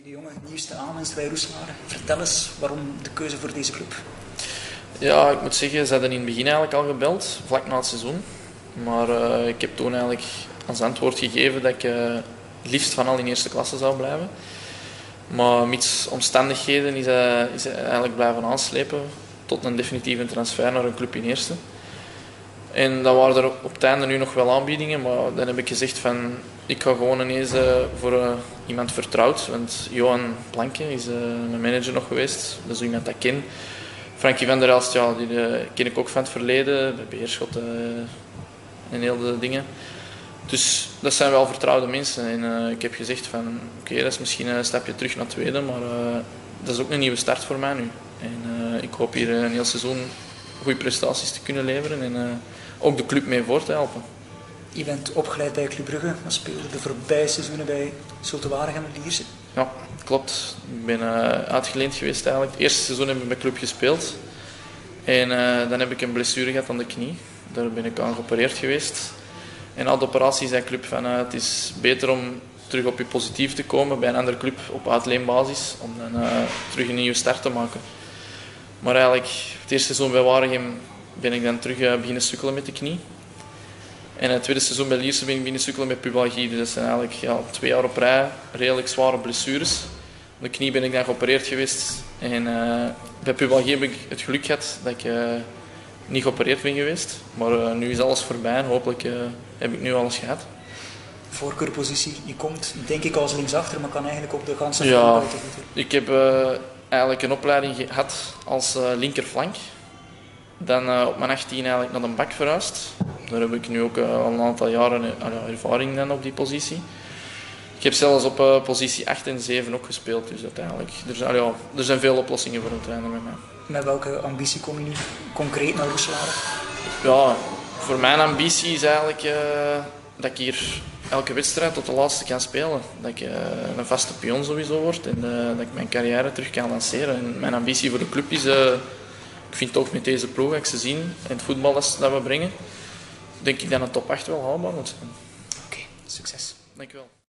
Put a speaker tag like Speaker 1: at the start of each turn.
Speaker 1: Louis de Jonge, nieuwste aanwinst bij Roeselare. Vertel eens waarom de keuze voor deze club?
Speaker 2: Ja, ik moet zeggen, ze hadden in het begin eigenlijk al gebeld, vlak na het seizoen. Maar ik heb toen eigenlijk als antwoord gegeven dat ik het liefst van al in eerste klasse zou blijven. Maar mits omstandigheden is hij eigenlijk blijven aanslepen tot een definitieve transfer naar een club in eerste. En dan waren er op het einde nu nog wel aanbiedingen, maar dan heb ik gezegd van ik ga gewoon ineens voor iemand vertrouwd. Want Johan Planke is mijn manager nog geweest, dat is iemand dat ik ken. Frankie van der Elst, ja, die ken ik ook van het verleden, bij Beerschot en heel de dingen. Dus dat zijn wel vertrouwde mensen. En ik heb gezegd van oké, dat is misschien een stapje terug naar tweede, maar dat is ook een nieuwe start voor mij nu. En ik hoop hier een heel seizoen goede prestaties te kunnen leveren en ook de club mee voor te helpen.
Speaker 1: Je bent opgeleid bij Club Brugge, maar speelde de voorbije seizoenen bij Zulte Waregem en Lierse.
Speaker 2: Ja, klopt. Ik ben uitgeleend geweest eigenlijk. Het eerste seizoen heb ik bij club gespeeld. En dan heb ik een blessure gehad aan de knie. Daar ben ik aan geopereerd geweest. En na de operatie zei club van het is beter om terug op je positief te komen bij een andere club op uitleenbasis. Om dan terug een nieuwe start te maken. Maar eigenlijk, het eerste seizoen bij Waregem ben ik dan terug beginnen sukkelen met de knie. En het tweede seizoen bij Lierse ben ik beginnen sukkelen met pubalgie. Dus dat zijn eigenlijk 2 jaar op rij redelijk zware blessures. De knie ben ik dan geopereerd geweest. En bij pubalgie heb ik het geluk gehad dat ik niet geopereerd ben geweest. Maar nu is alles voorbij en hopelijk heb ik nu alles gehad.
Speaker 1: Voorkeurpositie, je komt denk ik als linksachter, maar kan eigenlijk op de ganse
Speaker 2: ja,
Speaker 1: flank buitenvoeten.
Speaker 2: Ik heb eigenlijk een opleiding gehad als linkerflank. Dan op mijn 18 eigenlijk naar de bak verhuisd. Daar heb ik nu ook al een aantal jaren ervaring dan op die positie. Ik heb zelfs op positie 8 en 7 ook gespeeld. Dus uiteindelijk, er zijn veel oplossingen voor een trainer met mij.
Speaker 1: Met welke ambitie kom je nu concreet naar Roeselare?
Speaker 2: Ja, voor mijn ambitie is eigenlijk dat ik hier elke wedstrijd tot de laatste kan spelen. Dat ik een vaste pion sowieso word en dat ik mijn carrière terug kan lanceren. En mijn ambitie voor de club is, ik vind toch met deze ploeg, ik ze zien en het voetbal dat we brengen, denk ik dat een top 8 wel haalbaar moet zijn.
Speaker 1: Oké, succes.
Speaker 2: Dank je wel.